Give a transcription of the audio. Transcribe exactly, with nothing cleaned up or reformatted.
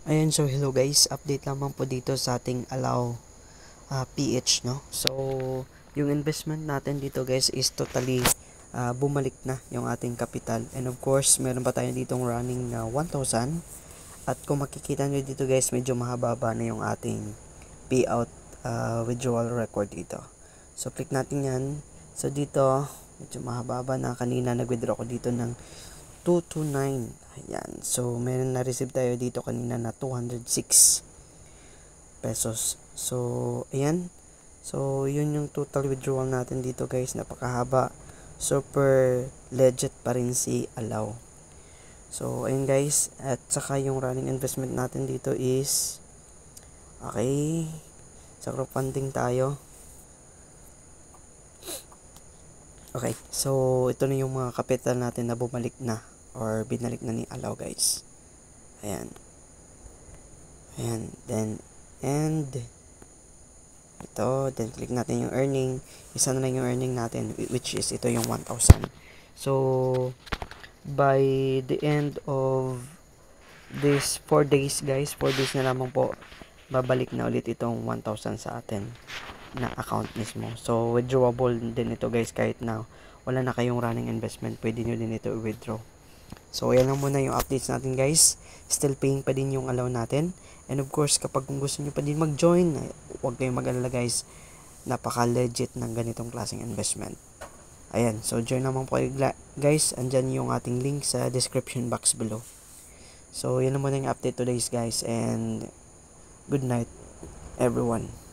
Ayan, so hello guys, update lamang po dito sa ating allow uh, P H, no? So, yung investment natin dito guys is totally uh, bumalik na yung ating capital. And of course, meron pa tayo ditong running na one thousand. At kung makikita nyo dito guys, medyo mahaba na yung ating payout uh, withdrawal record dito. So, click natin yan. So, dito, medyo mahaba na. Kanina nag-withdraw ko dito ng two two nine. Ayan. So, meron na-receive tayo dito kanina na two hundred six pesos. So, ayan. So, yun yung total withdrawal natin dito guys. Napakahaba. Super legit pa rin si Allow. So, ayun guys. At saka yung running investment natin dito is okay. Sa crowdfunding tayo. Okay. So, ito na yung mga capital natin na bumalik na or binalik na ni Allow guys. Ayan. Ayan. Then, and ito. Then, click natin yung earning. Isa na lang yung earning natin, which is ito yung one thousand. So, by the end of this four days guys, four days na lamang po, babalik na ulit itong one thousand sa atin na account mismo. So, withdrawable din ito guys kahit na wala na kayong running investment. Pwede nyo din ito i-withdraw. So, ayan lang muna yung updates natin guys. Still paying pa din yung allow natin. And of course, kapag kung gusto nyo pa din mag-join, huwag kayong mag-alala guys. Napaka-legit ng ganitong klaseng investment. Ayan, so join naman po kayo guys. Andyan yung ating link sa description box below. So, yan lang muna yung update today guys. And good night everyone.